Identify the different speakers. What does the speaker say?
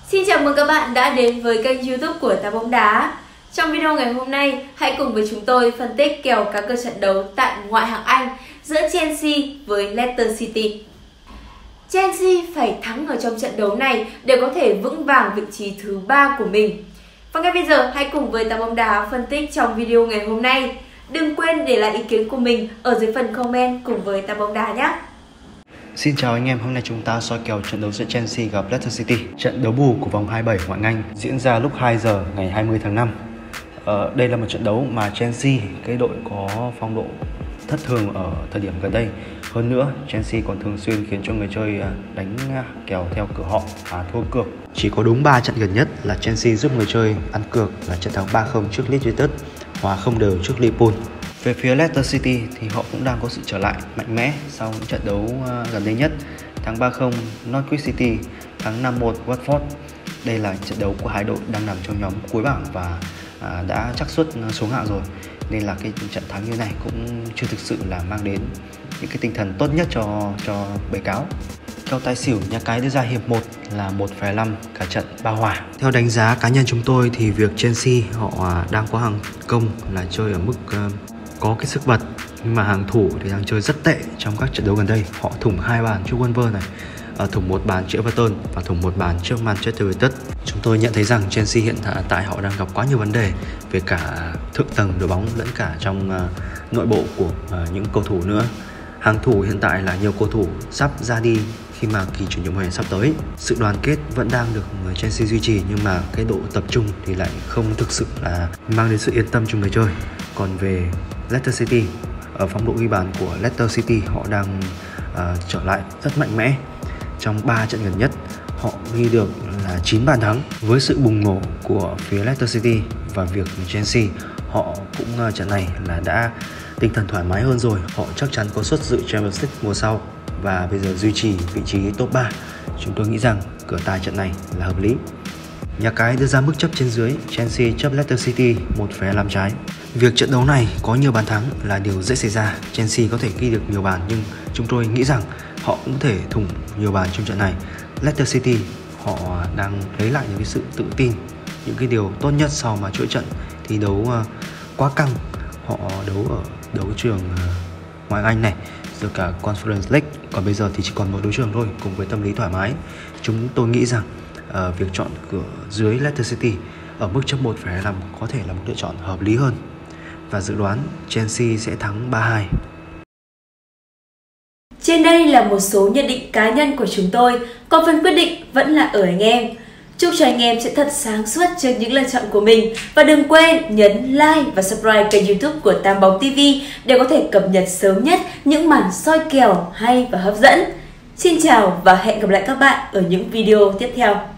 Speaker 1: Xin chào mừng các bạn đã đến với kênh YouTube của Tá Bóng Đá. Trong video ngày hôm nay, hãy cùng với chúng tôi phân tích kèo cá cược trận đấu tại ngoại hạng Anh giữa Chelsea với Leicester City. Chelsea phải thắng ở trong trận đấu này để có thể vững vàng vị trí thứ 3 của mình. Và ngay bây giờ, hãy cùng với Tá Bóng Đá phân tích trong video ngày hôm nay. Đừng quên để lại ý kiến của mình ở dưới phần comment cùng với Tá Bóng Đá nhé.
Speaker 2: Xin chào anh em, hôm nay chúng ta soi kèo trận đấu giữa Chelsea gặp Leicester City. Trận đấu bù của vòng 27 ngoại hạng Anh diễn ra lúc 2 giờ ngày 20 tháng 5. Đây là một trận đấu mà Chelsea, cái đội có phong độ thất thường ở thời điểm gần đây. Hơn nữa, Chelsea còn thường xuyên khiến cho người chơi đánh kèo theo cửa họ và thua cược. Chỉ có đúng 3 trận gần nhất là Chelsea giúp người chơi ăn cược là trận thắng 3-0 trước Leeds United, hòa không đều trước Liverpool. Về phía Leicester City thì họ cũng đang có sự trở lại mạnh mẽ sau những trận đấu gần đây nhất, thắng 3-0 Norwich City, thắng 5-1 Watford. Đây là trận đấu của hai đội đang nằm trong nhóm cuối bảng và đã xác suất xuống hạng rồi, nên là cái trận thắng như này cũng chưa thực sự là mang đến những cái tinh thần tốt nhất cho bầy cáo. Kèo tài xỉu nhà cái đưa ra hiệp 1 là 1,5 cả trận ba hòa. Theo đánh giá cá nhân chúng tôi thì việc Chelsea họ đang có hàng công là chơi ở mức có cái sức bật, nhưng mà hàng thủ thì đang chơi rất tệ trong các trận đấu gần đây. Họ thủng 2 bàn trước Wolves này, thủng 1 bàn trước Everton và thủng 1 bàn trước Manchester United. Chúng tôi nhận thấy rằng Chelsea hiện tại họ đang gặp quá nhiều vấn đề về cả thượng tầng đội bóng lẫn cả trong nội bộ của những cầu thủ nữa. Hàng thủ hiện tại là nhiều cầu thủ sắp ra đi khi mà kỳ chuyển nhượng mùa hè sắp tới. Sự đoàn kết vẫn đang được Chelsea duy trì, nhưng mà cái độ tập trung thì lại không thực sự là mang đến sự yên tâm cho người chơi. Còn về Leicester City, ở phong độ ghi bàn của Leicester City họ đang trở lại rất mạnh mẽ. Trong 3 trận gần nhất họ ghi được là 9 bàn thắng. Với sự bùng nổ của phía Leicester City và việc Chelsea họ cũng trận này là đã tinh thần thoải mái hơn rồi. Họ chắc chắn có suất dự Champions League mùa sau và bây giờ duy trì vị trí top 3. Chúng tôi nghĩ rằng cửa tài trận này là hợp lý. Nhà cái đưa ra mức chấp trên dưới, Chelsea chấp Leicester City 1,5 trái. Việc trận đấu này có nhiều bàn thắng là điều dễ xảy ra. Chelsea có thể ghi được nhiều bàn, nhưng chúng tôi nghĩ rằng họ cũng có thể thủng nhiều bàn trong trận này. Leicester City họ đang lấy lại những cái sự tự tin, những cái điều tốt nhất sau mà chuỗi trận thi đấu quá căng. Họ đấu ở đấu trường ngoại Anh này, rồi cả Conference League, còn bây giờ thì chỉ còn một đấu trường thôi. Cùng với tâm lý thoải mái, chúng tôi nghĩ rằng việc chọn cửa dưới Leicester City ở mức chấp 1,5 có thể là một lựa chọn hợp lý hơn, và dự đoán Chelsea sẽ thắng 3-2.
Speaker 1: Trên đây là một số nhận định cá nhân của chúng tôi, còn phần quyết định vẫn là ở anh em. Chúc cho anh em sẽ thật sáng suốt trước những lựa chọn của mình, và đừng quên nhấn like và subscribe kênh YouTube của Tám Bóng TV để có thể cập nhật sớm nhất những màn soi kèo hay và hấp dẫn. Xin chào và hẹn gặp lại các bạn ở những video tiếp theo.